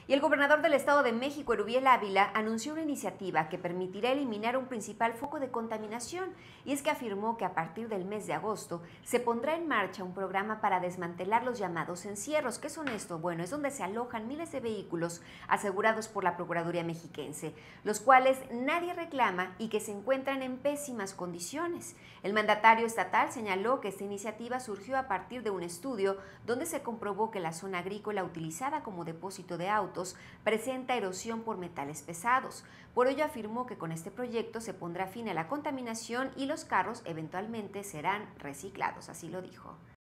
Y el gobernador del Estado de México, Erubiel Ávila, anunció una iniciativa que permitirá eliminar un principal foco de contaminación, y es que afirmó que a partir del mes de agosto se pondrá en marcha un programa para desmantelar los llamados encierros. ¿Qué son esto? Bueno, es donde se alojan miles de vehículos asegurados por la Procuraduría Mexiquense, los cuales nadie reclama y que se encuentran en pésimas condiciones. El mandatario estatal señaló que esta iniciativa surgió a partir de un estudio donde se comprobó que la zona agrícola utilizada como depósito de autos presenta erosión por metales pesados. Por ello afirmó que con este proyecto se pondrá fin a la contaminación y los carros eventualmente serán reciclados, así lo dijo.